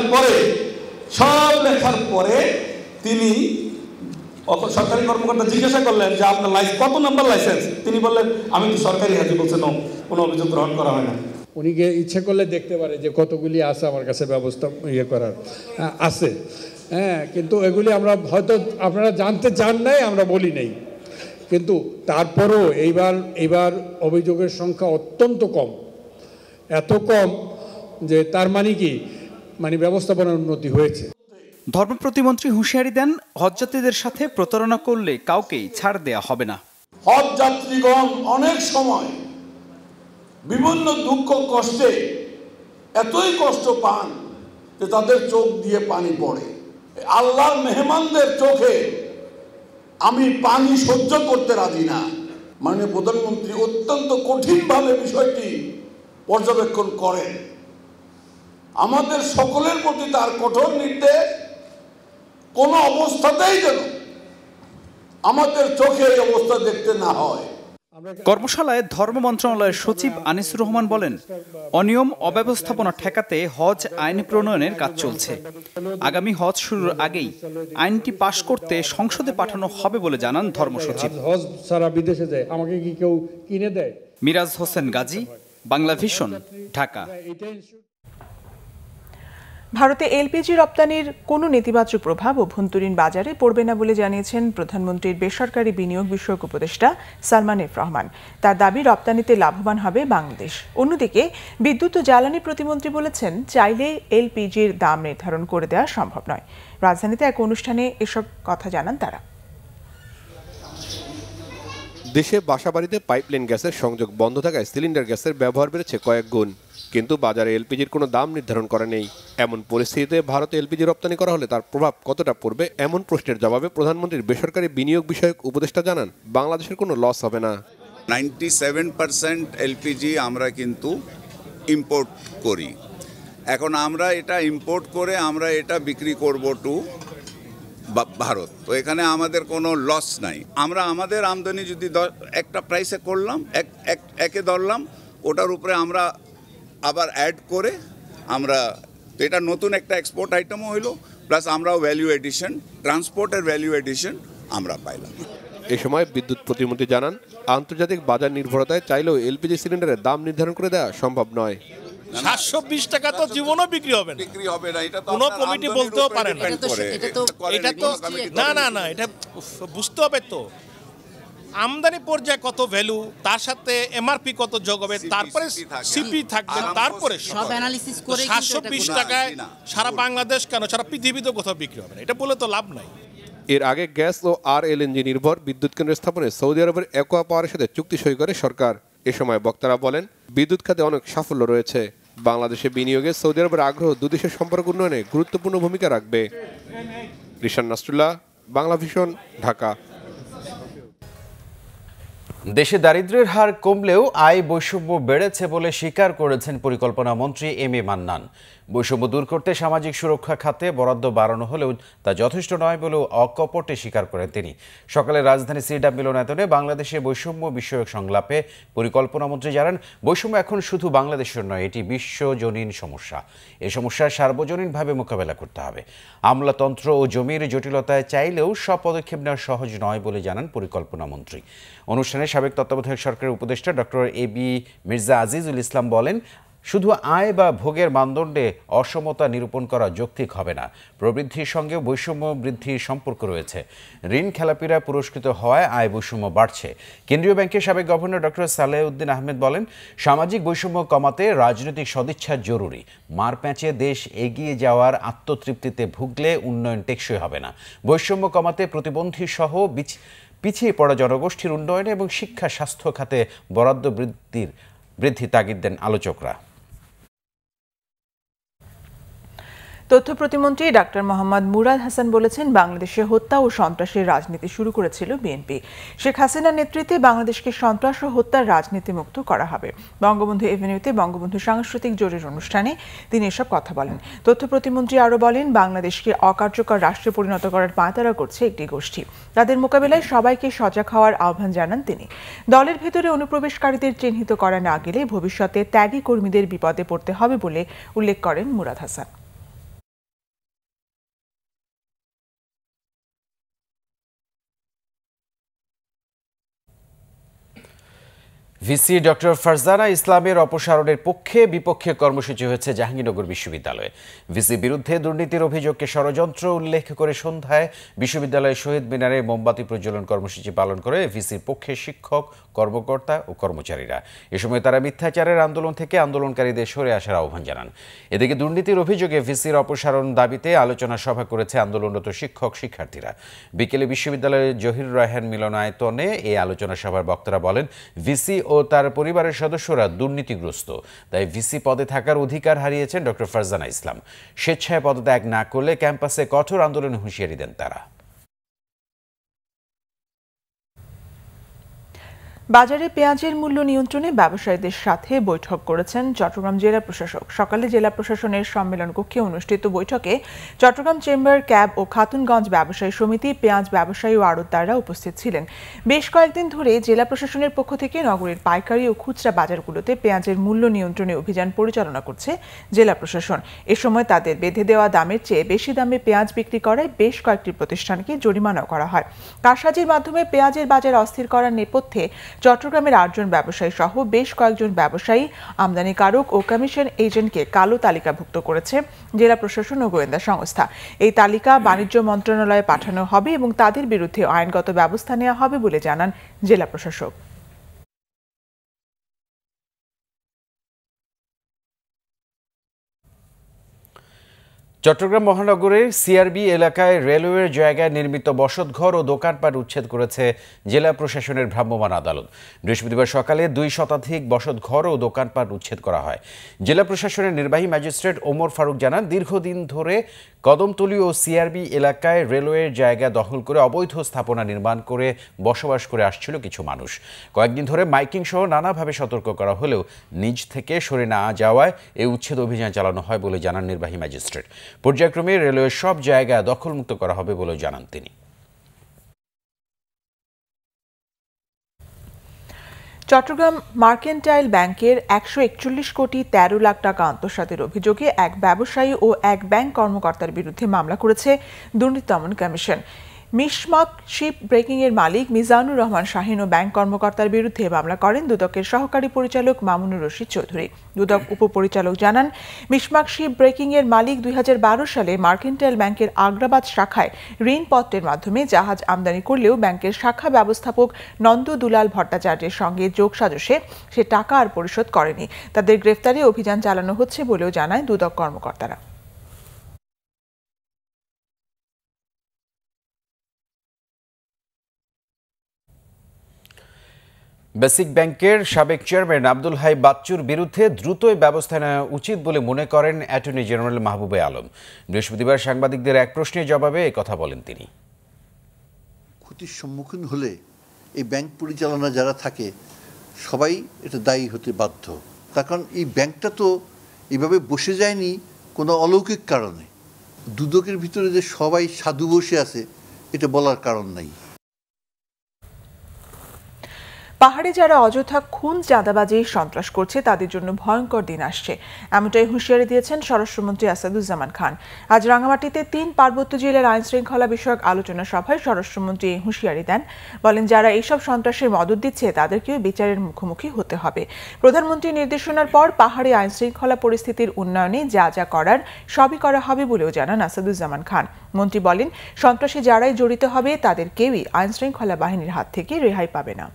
পরে তিনি সরকারি কর্মকর্তা জিজ্ঞাসা করলেন যে আপনার কত নাম্বার লাইসেন্স? তিনি বললেন, আমি তো সরকারি হাজি। বলছেন কোনো অভিযোগ গ্রহণ করা হয় না। উনি ইচ্ছে করলে দেখতে পারে যে কতগুলি আছে আমার কাছে ব্যবস্থা করার আছে। হ্যাঁ, কিন্তু এগুলি আমরা হয়তো আপনারা জানতে চান নাই, আমরা বলি নাই। কিন্তু তারপরও এইবার অভিযোগের সংখ্যা অত্যন্ত কম, এত কম যে তার মানে কি, ব্যবস্থাপনার উন্নতি হয়েছে। ধর্ম প্রতিমন্ত্রী হুঁশিয়ারি দেন, হজযাত্রীদের সাথে প্রতারণা করলে কাউকেই ছাড় দেয়া হবে না। হজ যাত্রীগণ অনেক সময় বিভিন্ন দুঃখ কষ্টে এতই কষ্ট পান যে তাদের চোখ দিয়ে পানি পড়ে। আল্লাহর মেহমানদের চোখে আমি পানি সহ্য করতে রাজি না। মাননীয় প্রধানমন্ত্রী অত্যন্ত কঠিনভাবে বিষয়টি পর্যবেক্ষণ করেন আমাদের সকলের প্রতি তার কঠোর নির্দেশ, কোনো অবস্থাতেই যেন আমাদের চোখে এই অবস্থা দেখতে না হয়। কর্মশালায় ধর্ম মন্ত্রণালয়ের সচিব আনিসুর রহমান বলেন, অনিয়ম অব্যবস্থাপনা ঠেকাতে হজ আইন প্রণয়নের কাজ চলছে। আগামী হজ শুরুর আগেই আইনটি পাশ করতে সংসদে পাঠানো হবে বলে জানান ধর্ম সচিব। হজ সারা বিদেশে যায়, আমাকে কি কেউ কিনে দেয়? মিরাজ হোসেন গাজী, বাংলাভিশন, ঢাকা। ভারতে এলপিজি রপ্তানির কোনো নেতিবাচক প্রভাব অভ্যন্তরীণ বাজারে পড়বে না বলে জানিয়েছেন প্রধানমন্ত্রীর বেসরকারি বিনিয়োগ বিষয়ক উপদেষ্টা সালমান এফ রহমান। তার দাবি, রপ্তানিতে লাভবান হবে বাংলাদেশ। অন্যদিকে বিদ্যুৎ ও জ্বালানি প্রতিমন্ত্রী বলেছেন, চাইলে এলপিজির দাম নির্ধারণ করে দেওয়া সম্ভব নয়। রাজধানীতে এক অনুষ্ঠানে এসব কথা জানান তারা। দেশে বাসাবাড়িতে পাইপলাইন গ্যাসের সংযোগ বন্ধ থাকায় সিলিন্ডার গ্যাসের ব্যবহার বেড়েছে কয়েক গুণ, কিন্তু বাজারে এলপিজির কোনো দাম নির্ধারণ করা নেই। এমন পরিস্থিতিতে ভারতে এলপিজি রপ্তানি করা হলে তার প্রভাব কতটা পড়বে, এমন প্রশ্নের জবাবে প্রধানমন্ত্রীর বেসরকারি বিনিয়োগ বিষয়ক উপদেষ্টা জানান, বাংলাদেশের কোনো লস হবে না। 97% এলপিজি আমরা কিন্তু ইম্পোর্ট করি। এখন আমরা এটা ইম্পোর্ট করে আমরা এটা বিক্রি করব টু ভারত, তো এখানে আমাদের কোনো লস নাই। আমরা আমাদের আমদানি যদি একটা প্রাইসে করলাম, একে ধরলাম, ওটার উপরে আমরা আবার অ্যাড করে আমরা, তো এটা নতুন একটা এক্সপোর্ট আইটেমও হইলো, প্লাস আমরাও ভ্যালু এডিশন, ট্রান্সপোর্টের ভ্যালু এডিশন আমরা পাইলাম। এ সময় বিদ্যুৎ প্রতিমন্ত্রী জানান, আন্তর্জাতিক বাজার নির্ভরতায় চাইলেও এলপিজি সিলিন্ডারের দাম নির্ধারণ করে দেওয়া সম্ভব নয়। 720 টাকা তো জীবনও বিক্রি হবে না, এটা তো কোনো কমিটি বলতেও পারে না। এটা তো না, এটা বুঝতে হবে তো আমদানি পর্যায়ে কত ভ্যালু, তার সাথে এমআরপি কত যোগ হবে, তারপরে সিপি থাকবে, তারপরে সব অ্যানালিসিস করে 720 টাকায় সারা বাংলাদেশ কেন সারা পৃথিবীতে কোথাও বিক্রি হবে না, এটা বলে তো লাভ নাই। এর আগে গ্যাস ও এলএনজি নির্ভর বিদ্যুৎ কেন্দ্র স্থাপনে সৌদি আরবের অ্যাকোয়া পাওয়ারের সাথে চুক্তি সই করে সরকার। এ সময় বক্তারা বলেন, বিদ্যুৎ খাতে অনেক সাফল্য রয়েছে। বাংলাদেশে বিনিয়োগে সৌদি আরবের আগ্রহ দুদেশের সম্পর্ক উন্নয়নে গুরুত্বপূর্ণ ভূমিকা রাখবে। রিশান নাসরুল্লাহ, বাংলাভিশন, ঢাকা। দেশে দারিদ্র্যের হার কমলেও আয় বৈষম্য বেড়েছে বলে স্বীকার করেছেন পরিকল্পনা মন্ত্রী এম এ মান্নান। বৈষম্য দূর করতে সামাজিক সুরক্ষা খাতে বরাদ্দ বাড়ানো হলেও তা যথেষ্ট নয় বলেও অকপটে স্বীকার করেন তিনি। সকালে রাজধানী সিডাব মিলনায়তনে বাংলাদেশে বৈষম্য বিষয়ক সংলাপে পরিকল্পনা মন্ত্রী জানান, বৈষম্য এখন শুধু বাংলাদেশের নয়, এটি বিশ্বজনীন সমস্যা। এই সমস্যার সার্বজনীনভাবে মোকাবেলা করতে হবে। আমলাতন্ত্র ও জমির জটিলতায় চাইলেও সব পদক্ষেপ নেওয়া সহজ নয় বলে জানান পরিকল্পনা মন্ত্রী। অনুষ্ঠানে সাবেক তত্ত্বাবধায়ক সরকারের উপদেষ্টা ডক্টর এবি মির্জা আজিজুল ইসলাম বলেন, শুধু আয় বা ভোগের মানদণ্ডে অসমতা নিরূপণ করা যৌক্তিক হবে না। প্রবৃদ্ধির সঙ্গে বৈষম্য বৃদ্ধির সম্পর্ক রয়েছে। ঋণ খেলাপিরা পুরস্কৃত হওয়ায় আয় বৈষম্য বাড়ছে। কেন্দ্রীয় ব্যাংকের সাবেক গভর্নর ডক্টর সালেউদ্দিন আহমেদ বলেন, সামাজিক বৈষম্য কমাতে রাজনৈতিক সদিচ্ছা জরুরি। মারপ্যাঁচে দেশ এগিয়ে যাওয়ার আত্মতৃপ্তিতে ভুগলে উন্নয়ন টেকসই হবে না। বৈষম্য কমাতে প্রতিবন্ধী সহ পিছিয়ে পড়া জনগোষ্ঠীর উন্নয়নে এবং শিক্ষা স্বাস্থ্য খাতে বরাদ্দ বৃদ্ধি তাগিদ দেন আলোচকরা। তথ্য প্রতিমন্ত্রী ডাক্তার মোহাম্মদ মুরাদ হাসান বলেছেন, বাংলাদেশে হত্যা ও সন্ত্রাসের রাজনীতি শুরু করেছিল বিএনপি। শেখ হাসিনার নেতৃত্বে বাংলাদেশকে সন্ত্রাস ও হত্যার রাজনীতি মুক্ত করা হবে। বঙ্গবন্ধু এভিনিউতে বঙ্গবন্ধু সাংস্কৃতিক জোটের অনুষ্ঠানে তিনি এসব কথা বলেন। তথ্য প্রতিমন্ত্রী আরও বলেন, বাংলাদেশকে অকার্যকর রাষ্ট্রে পরিণত করার পাঁয়তারা করছে একটি গোষ্ঠী। তাদের মোকাবেলায় সবাইকে সজাগ হওয়ার আহ্বান জানান তিনি। দলের ভেতরে অনুপ্রবেশকারীদের চিহ্নিত করা না গেলে ভবিষ্যতে ত্যাগী কর্মীদের বিপদে পড়তে হবে বলে উল্লেখ করেন মুরাদ হাসান। ভিসি ডক্টর ফারজানা ইসলামের অপসারণের পক্ষে বিপক্ষে কর্মসূচি হয়েছে জাহাঙ্গীরনগর বিশ্ববিদ্যালয়ে। ভিসি বিরুদ্ধে দুর্নীতির অভিযোগকে ষড়যন্ত্র উল্লেখ করে সন্ধ্যায় বিশ্ববিদ্যালয়ের শহীদ মিনারে মোমবাতি প্রজ্বলন কর্মসূচি পালন করে ভিসির পক্ষে শিক্ষক, কর্মকর্তা ও কর্মচারীরা। এ সময় তারা মিথ্যাচারের আন্দোলন থেকে আন্দোলনকারীদের সরে আসার আহ্বান জানান। এদিকে দুর্নীতির অভিযোগে ভিসির অপসারণ দাবিতে আলোচনা সভা করেছে আন্দোলনরত শিক্ষক শিক্ষার্থীরা। বিকেলে বিশ্ববিদ্যালয়ের জহির রায়হান মিলনায়তনে এই আলোচনা সভার বক্তারা বলেন, ভিসি ও তার পরিবারের সদস্যরা দুর্নীতিগ্রস্ত, তাই ভিসি পদে থাকার অধিকার হারিয়েছেন ডক্টর ফারজানা ইসলাম। স্বেচ্ছায় পদত্যাগ না করলে ক্যাম্পাসে কঠোর আন্দোলনে হুঁশিয়ারি দেন তারা। বাজারে পেঁয়াজের মূল্য নিয়ন্ত্রণে ব্যবসায়ীদের সাথে বৈঠক করেছেন চট্টগ্রাম জেলা প্রশাসক। সকালে জেলা প্রশাসনের সম্মেলন কক্ষে অনুষ্ঠিত বৈঠকে চট্টগ্রাম চেম্বার, ক্যাব ও খাতুনগঞ্জ ব্যবসায়ী সমিতি, পেঁয়াজ ব্যবসায়ী ও আড়তদাররা উপস্থিত ছিলেন। বেশ কয়েকদিন ধরে জেলা প্রশাসনের পক্ষ থেকে নগরীর পাইকারি ও খুচরা বাজারগুলোতে পেঁয়াজের মূল্য নিয়ন্ত্রণে অভিযান পরিচালনা করছে জেলা প্রশাসন। এ সময় তাদের বেঁধে দেওয়া দামের চেয়ে বেশি দামে পেঁয়াজ বিক্রি করায় বেশ কয়েকটি প্রতিষ্ঠানকে জরিমানাও করা হয়। কারসাজির মাধ্যমে পেঁয়াজের বাজার অস্থির করার নেপথ্যে চট্টগ্রামের ৮ জন ব্যবসায়ী সহ বেশ কয়েকজন ব্যবসায়ী, আমদানিকারক ও কমিশন এজেন্টকে কালো তালিকাভুক্ত করেছে জেলা প্রশাসন ও গোয়েন্দা সংস্থা। এই তালিকা বাণিজ্য মন্ত্রণালয়ে পাঠানো হবে এবং তাদের বিরুদ্ধে আইনগত ব্যবস্থা নেওয়া হবে বলে জানান জেলা প্রশাসক। চট্টগ্রাম মহানগরের সিআরবি এলাকায় রেলওয়ের জায়গায় নির্মিত বসতঘর ও দোকানপাট উচ্ছেদ করেছে জেলা প্রশাসনের ভ্রাম্যমাণ আদালত। বৃহস্পতিবার সকালে ২ শতাধিক বসতঘর ও দোকানপাট উচ্ছেদ করা হয়। জেলা প্রশাসনের নির্বাহী ম্যাজিস্ট্রেট ওমর ফারুক জানান, দীর্ঘদিন ধরে কদমতলী ও সিআরবি এলাকায় রেলওয়ের জায়গা দখল করে অবৈধ স্থাপনা নির্মাণ করে বসবাস করে আসছিল কিছু মানুষ। কয়েকদিন ধরে মাইকিং সহ নানাভাবে সতর্ক করা হলেও নিজ থেকে সরে না যাওয়ায় এই উচ্ছেদ অভিযান চালানো হয় বলে জানান নির্বাহী ম্যাজিস্ট্রেট। পর্যায়ক্রমে রেলওয়ের সব জায়গা দখলমুক্ত করা হবে বলে জানান তিনি। চট্টগ্রাম মার্কেন্টাইল ব্যাংকের ১৪১ কোটি ১৩ লাখ টাকা আত্মসাতের অভিযোগে এক ব্যবসায়ী ও এক ব্যাংক কর্মকর্তার বিরুদ্ধে মামলা করেছে দুর্নীতি দমন কমিশন। মিশমাক শিপ ব্রেকিং এর মালিক মিজানুর রহমান শাহিন ও ব্যাংক কর্মকর্তার বিরুদ্ধে মামলা করেন দুদকের সহকারী পরিচালক মামুনুর রশিদ চৌধুরী। দুদক উপপরিচালক জানান, মিশমাক শিপ ব্রেকিং এর মালিক ২০১২ সালে মার্কেন্টাইল ব্যাংকের আগ্রাবাদ শাখায় ঋণপত্রের মাধ্যমে জাহাজ আমদানি করলেও ব্যাংকের শাখা ব্যবস্থাপক নন্দ দুলাল ভট্টাচার্যের সঙ্গে যোগসাজশে সে টাকা আর পরিশোধ করেনি। তাদের গ্রেফতারে অভিযান চালানো হচ্ছে বলেও জানায় দুদক কর্মকর্তারা। বেসিক ব্যাংকের সাবেক চেয়ারম্যান আব্দুল হাই বাচ্চুর বিরুদ্ধে দ্রুতই ব্যবস্থা নেওয়া উচিত বলে মনে করেন অ্যাটর্নি জেনারেল মাহবুবে আলম। বৃহস্পতিবার সাংবাদিকদের এক প্রশ্নের জবাবে কথা বলেন তিনি। ক্ষতির সম্মুখীন হলে এই ব্যাংক পরিচালনা যারা থাকে সবাই এটা দায়ী হতে বাধ্য। তার কারণ এই ব্যাংকটা তো এইভাবে বসে যায়নি কোনো অলৌকিক কারণে। দুদকের ভিতরে যে সবাই সাধু বসে আছে এটা বলার কারণ নাই। পাহাড়ে যারা অযথা খুন, চাঁদাবাজি, সন্ত্রাস করছে তাদের জন্য ভয়ঙ্কর দিন আসছে, এমনটাই হুঁশিয়ারি দিয়েছেন স্বরাষ্ট্রমন্ত্রী আসাদুজ্জামান খান। আজ রাঙামাটিতে ৩ পার্বত্য জেলার আইন শৃঙ্খলা বিষয়ক আলোচনা সভায় স্বরাষ্ট্রমন্ত্রী এই হুঁশিয়ারি দেন। বলেন, যারা এইসব সন্ত্রাসের মদত দিচ্ছে তাদেরকেও বিচারের মুখোমুখি হতে হবে। প্রধানমন্ত্রীর নির্দেশনার পর পাহাড়ে আইন শৃঙ্খলা পরিস্থিতির উন্নয়নে যা যা করার সবই করা হবে বলেও জানান আসাদুজ্জামান খান। মন্ত্রী বলেন, সন্ত্রাসে যারাই জড়িত হবে তাদের কেউই আইন শৃঙ্খলা বাহিনীর হাত থেকে রেহাই পাবে না।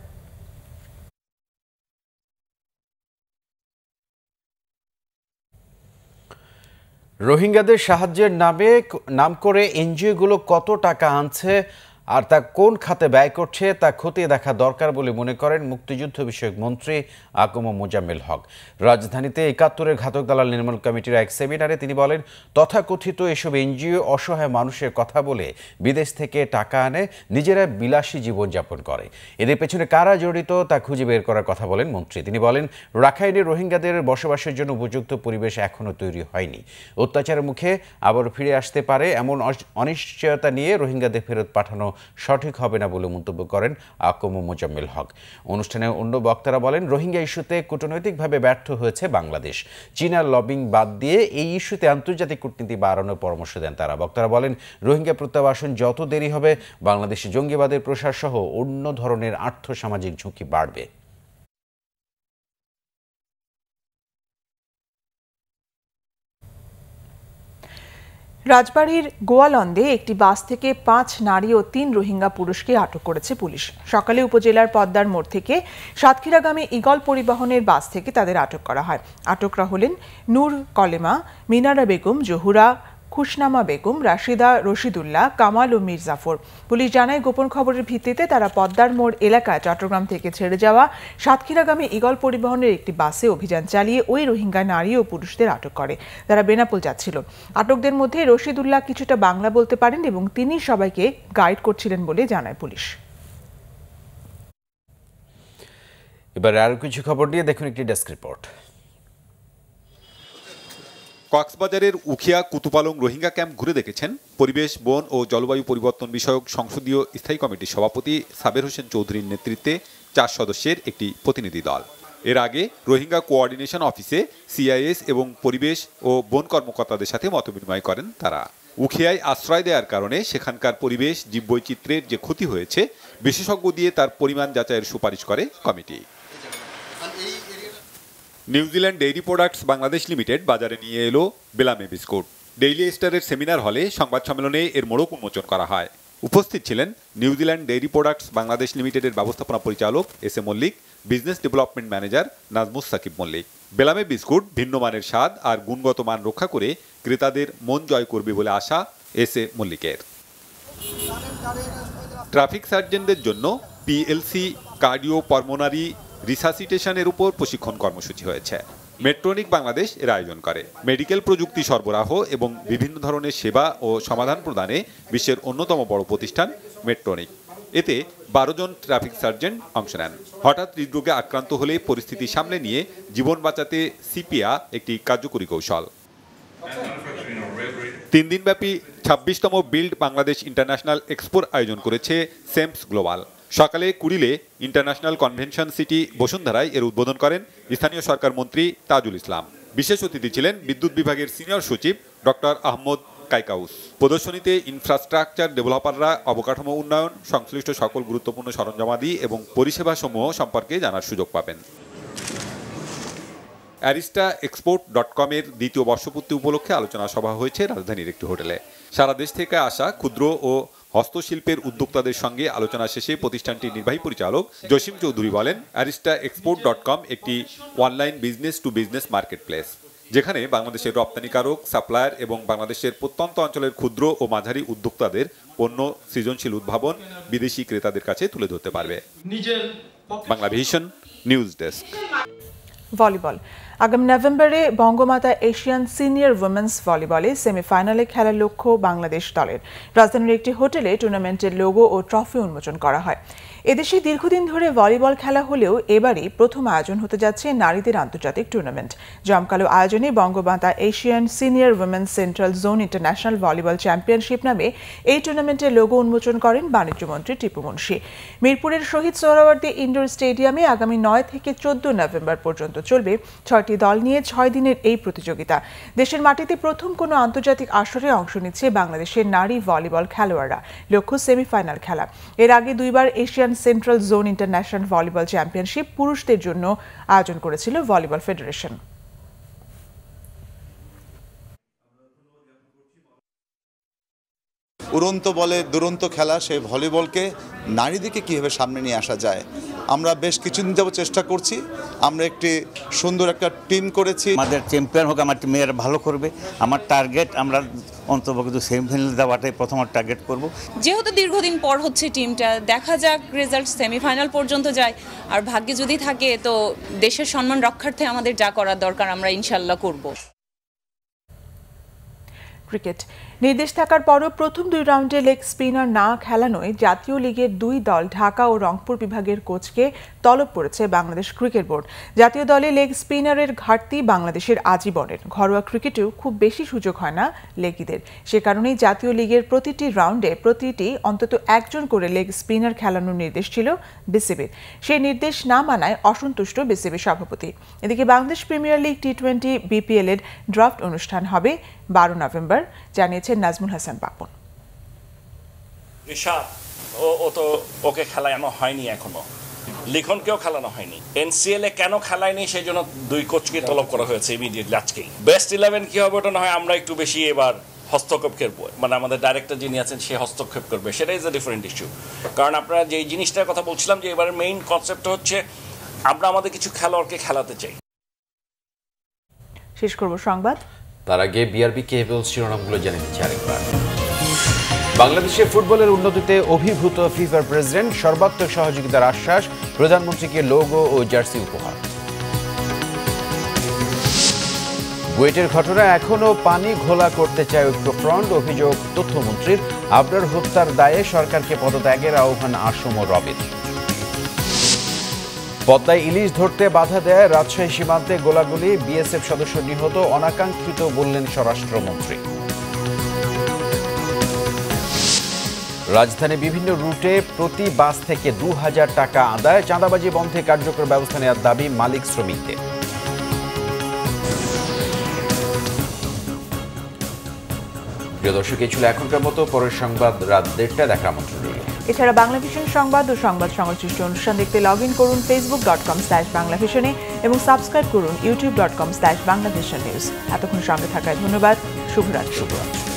রোহিঙ্গাদের সাহায্যের নাম করে এনজিওগুলো কত টাকা আনছে আর তা কোন খাতে ব্যয় করছে তা খতিয়ে দেখা দরকার বলে মনে করেন মুক্তিযুদ্ধ বিষয়ক মন্ত্রী আকম মোজাম্মেল হক। রাজধানীতে ৭১-এর ঘাতক দালাল নির্মূল কমিটির এক সেমিনারে তিনি বলেন, তথাকথিত এসব এনজিও অসহায় মানুষের কথা বলে বিদেশ থেকে টাকা আনে, নিজেরা বিলাসী জীবনযাপন করে। এদের পেছনে কারা জড়িত তা খুঁজে বের করার কথা বলেন মন্ত্রী। তিনি বলেন, রাখাইনে রোহিঙ্গাদের বসবাসের জন্য উপযুক্ত পরিবেশ এখনও তৈরি হয়নি। অত্যাচারের মুখে আবার ফিরে আসতে পারে এমন অনিশ্চয়তা নিয়ে রোহিঙ্গাদের ফেরত পাঠানো সঠিক হবে না বলে মন্তব্য করেন আকম মোজাম্মেল হক। অনুষ্ঠানে অন্য বক্তারা বলেন, রোহিঙ্গা ইস্যুতে কূটনৈতিকভাবে ব্যর্থ হয়েছে বাংলাদেশ। চীনা লবিং বাদ দিয়ে এই ইস্যুতে আন্তর্জাতিক কূটনীতি বাড়ানোর পরামর্শ দেন তারা। বক্তারা বলেন, রোহিঙ্গা প্রত্যাবাসন যত দেরি হবে বাংলাদেশে জঙ্গিবাদের প্রসার সহ অন্য ধরনের আর্থসামাজিক ঝুঁকি বাড়বে। রাজবাড়ীর গোয়ালন্দে একটি বাস থেকে ৫ নারী ও ৩ রোহিঙ্গা পুরুষকে আটক করেছে পুলিশ। সকালে উপজেলার পদ্মার মোড় থেকে সাতক্ষীরাগামী ঈগল পরিবহনের বাস থেকে তাদের আটক করা হয়। আটকরা হলেন নূর কলেমা, মিনারা বেগম, জহুরা, খুশনামা বেগম, রাশিদা, রশিদুল্লাহ, কামাল ও মীর জাফর। পুলিশ জানায়, গোপন খবরের ভিত্তিতে তারা পদ্মার মোড় এলাকায় চট্টগ্রাম থেকে ছেড়ে যাওয়া সাতক্ষীরাগামী ঈগল পরিবহনের একটি বাসে অভিযান চালিয়ে ওই রোহিঙ্গা নারী ও পুরুষদের আটক করে। তারা বেনাপোল যাচ্ছিল। আটকদের মধ্যে রশিদুল্লাহ কিছুটা বাংলা বলতে পারেন এবং তিনি সবাইকে গাইড করছিলেন বলে জানায় পুলিশ। এবার আরো কিছু খবর নিয়ে দেখুন একটি ডেস্ক রিপোর্ট। কক্সবাজারের উখিয়া কুতুপালং রোহিঙ্গা ক্যাম্প ঘুরে দেখেছেন পরিবেশ, বন ও জলবায়ু পরিবর্তন বিষয়ক সংসদীয় স্থায়ী কমিটির সভাপতি সাবের হোসেন চৌধুরীর নেতৃত্বে 4 সদস্যের একটি প্রতিনিধি দল। এর আগে রোহিঙ্গা কোঅর্ডিনেশন অফিসে সিআইএস এবং পরিবেশ ও বন কর্মকর্তাদের সাথে মতবিনিময় করেন তারা। উখিয়ায় আশ্রয় দেওয়ার কারণে সেখানকার পরিবেশ জীববৈচিত্র্যের যে ক্ষতি হয়েছে বিশেষজ্ঞ দিয়ে তার পরিমাণ যাচাইয়ের সুপারিশ করে কমিটি। New Zealand dairy products Bangladesh limited বাজারে নিয়ে এলো বেলামে বিস্কুট। ডেইলি স্টারের সেমিনার হলে সংবাদ সম্মেলনে এর মোড়ক উন্মোচন করা হয়। উপস্থিত ছিলেন নিউজিল্যান্ড ডেইরি প্রোডাক্টস বাংলাদেশ লিমিটেডের ব্যবস্থাপনা পরিচালক S A Mallick, business development manager Nazmus Sakib Mallick. Belame biscuit ভিন্ন মানের স্বাদ আর গুণগত মান রক্ষা করে ক্রেতাদের মন জয় করবে বলে আশা এস এ মল্লিকের। ট্রাফিক সার্জেন্টদের জন্য পিএলসি কার্ডিও পালমোনারি রিসাসিটেশনের উপর প্রশিক্ষণ কর্মসূচি হয়েছে। মেট্রোনিক বাংলাদেশ এর আয়োজন করে। মেডিকেল প্রযুক্তি সরবরাহ এবং বিভিন্ন ধরনের সেবা ও সমাধান প্রদানে বিশ্বের অন্যতম বড় প্রতিষ্ঠান মেট্রোনিক। এতে 12 জন ট্রাফিক সার্জেন্ট অংশ নেন। হঠাৎ হৃদরোগে আক্রান্ত হলে পরিস্থিতি সামলে নিয়ে জীবন বাঁচাতে সিপিআ একটি কার্যকরী কৌশল। 3 দিনব্যাপী 26তম বিল্ড বাংলাদেশ ইন্টারন্যাশনাল এক্সপোর আয়োজন করেছে সেমস গ্লোবাল। সকালে কুড়িলে ইন্টারন্যাশনাল কনভেনশন সিটি বসুন্ধরায় এর উদ্বোধন করেন স্থানীয় সরকার মন্ত্রী তাজুল ইসলাম। বিশেষ অতিথি ছিলেন বিদ্যুৎ বিভাগের সিনিয়র সচিব ডক্টর আহমদ কাইকাউস। প্রদর্শনীতে ইনফ্রাস্ট্রাকচার ডেভেলপাররা অবকাঠামো উন্নয়ন, সংশ্লিষ্ট সকল গুরুত্বপূর্ণ সরঞ্জামাদি এবং পরিষেবাসমূহ সম্পর্কে জানার সুযোগ পাবেন। aristaexport.com এর দ্বিতীয় বর্ষপূর্তি উপলক্ষে আলোচনা সভা হয়েছে রাজধানীর একটি হোটেলে। সারা দেশ থেকে আসা ক্ষুদ্র ও হস্তশিল্পের উদ্যোক্তাদের সঙ্গে আলোচনা শেষে প্রতিষ্ঠানটির নির্বাহী পরিচালক জসিম চৌধুরী বলেন, aristaexport.com একটি online business to business market place, যেখানে বাংলাদেশের রপ্তানিকারক, সাপ্লায়ার এবং বাংলাদেশের প্রত্যন্ত অঞ্চলের ক্ষুদ্র ও মাঝারি উদ্যোক্তাদের পণ্য সৃজনশীল উদ্ভাবন বিদেশি ক্রেতাদের কাছে তুলে ধরতে পারবে। Banglavision news desk. ভলিবল। আগামী নভেম্বরে বঙ্গমাতা এশিয়ান সিনিয়র উইমেন্স ভলিবলে সেমিফাইনালে খেলার লক্ষ্য বাংলাদেশ দলের। রাজধানীর একটি হোটেলে টুর্নামেন্টের লোগো ও ট্রফি উন্মোচন করা হয়। এদেশে দীর্ঘদিন ধরে ভলিবল খেলা হলেও এবারই প্রথম আয়োজন হতে যাচ্ছে নারীদের আন্তর্জাতিক টুর্নামেন্ট। জমকালো আয়োজনে Bangamata Asian senior women's central zone international volleyball championship নামে এই টুর্নামেন্টের লোগো উন্মোচন করেন বাণিজ্যমন্ত্রী টিপু মুন্সি। মিরপুরের শহীদ সোহরাওয়ার্দী ইনডোর স্টেডিয়ামে আগামী 9 থেকে 14 নভেম্বর পর্যন্ত চলবে 6টি দল নিয়ে 6 দিনের এই প্রতিযোগিতা। দেশের মাটিতে প্রথম কোনো আন্তর্জাতিক আসরে অংশ নিচ্ছে বাংলাদেশের নারী ভলিবল খেলোয়াড়রা। লক্ষ্য সেমিফাইনাল খেলা। এর আগে 2বার Asian central zone international volleyball championship পুরুষদের জন্য আয়োজন করেছিল ভলিবল ফেডারেশন। উড়ন্ত বলে দুরন্ত খেলা সেই ভলিবলকে নারীদেরকে কীভাবে সামনে নিয়ে আসা যায়, আমরা বেশ কিছুদিন যাবত চেষ্টা করছি। আমরা একটি সুন্দর একটা টিম করেছি। আমাদের চ্যাম্পিয়ন হোক, আমার মেয়েরা ভালো করবে। আমার টার্গেট আমরা অন্তত সেমিফাইনাল যাওয়াটাই প্রথম টার্গেট করব। যেহেতু দীর্ঘদিন পর হচ্ছে টিমটা, দেখা যাক রেজাল্ট সেমিফাইনাল পর্যন্ত যায়। আর ভাগ্যে যদি থাকে তো দেশের সম্মান রক্ষার্থে আমাদের যা করার দরকার আমরা ইনশাল্লাহ করব। ক্রিকেট। নির্দেশ থাকার পরও প্রথম 2 রাউন্ডে লেগ স্পিনার না খেলানোয় জাতীয় লিগের 2 দল ঢাকা ও রংপুর বিভাগের কোচকে তলব করেছে বাংলাদেশ ক্রিকেট বোর্ড। জাতীয় দলে লেগ স্পিনারের ঘাটতি বাংলাদেশের আজীবনের। ঘরোয়া ক্রিকেটেও খুব বেশি সুযোগ হয় না লেগিদের। সে কারণেই জাতীয় লিগের প্রতিটি রাউন্ডে অন্তত একজন করে লেগ স্পিনার খেলানোর নির্দেশ ছিল বিসিবির। সেই নির্দেশ না মানায় অসন্তুষ্ট বিসিবি সভাপতি। এদিকে বাংলাদেশ প্রিমিয়ার লিগ টি20 বিপিএল এর ড্রাফট অনুষ্ঠান হবে 12 নভেম্বর, জানিয়েছে নাজমুল হাসান পাপন। ওকে খেলানো হয়নি, এখনো লিখনকেও খেলানো হয়নি। এনসিএল এ কেন খেলায়নি সেই জন্য 2 কোচকে তলব করা হয়েছে ইমিডিয়েটলি আজকেই। বেস্ট 11 কি হবে ওটা না হয় আমরা একটু বেশি এবার হস্তক্ষেপ করবো, মানে আমাদের ডাইরেক্টর যিনি আছেন সে হস্তক্ষেপ করবে, সেটা ইজ এ ডিফারেন্ট ইস্যু। কারণ আপনারা যে জিনিসটার কথা বলছিলাম যে এবারের মেইন কনসেপ্ট হচ্ছে আমরা আমাদের কিছু খেলোয়াড়কে খেলাতে চাই। শেষ করব সংবাদ। তার আগে বিআরবি কেবল শিরোনামগুলো জেনে নিচ্ছি আরেকবার। বাংলাদেশের ফুটবলের উন্নতিতে অভিভূত ফিফার প্রেসিডেন্ট, সর্বাত্মক সহযোগিতার আশ্বাস, প্রধানমন্ত্রীকে লোগো ও জার্সি উপহার। বুয়েটের ঘটনা এখনো পানি ঘোলা করতে চায় ঐক্যফ্রন্ট, অভিযোগ তথ্যমন্ত্রীর। আবরার হত্যার দায়ে সরকারকে পদত্যাগের আহ্বান আসম রবির। পদ্মায় ইলিশ ধরতে বাধা দেয় রাজশাহী সীমান্তে গোলাগুলি, বিএসএফ সদস্য নিহত, অনাকাঙ্ক্ষিত বললেন স্বরাষ্ট্রমন্ত্রী। রাজধানী বিভিন্ন রুটে প্রতি বাস থেকে ২,০০০ টাকা আদায়, চাঁদাবাজি বন্ধে কার্যকর ব্যবস্থা নেওয়ার দাবি মালিক শ্রমিকদের। প্রিয় দর্শক, এই ছিল এখনকার মতো। পরের সংবাদ রাত ১:৩০ দেখার আমন্ত্রণ রইল। এছাড়া বাংলাভিশন সংবাদ ও সংবাদ সংশ্লিষ্ট অনুষ্ঠান দেখতে লগ ইন করুন facebook.com/বাংলাভিশনে এবং সাবস্ক্রাইব করুন youtube.com/বাংলাভিশন নিউজ। এতক্ষণ সঙ্গে থাকায় ধন্যবাদ। শুভরাত্রি।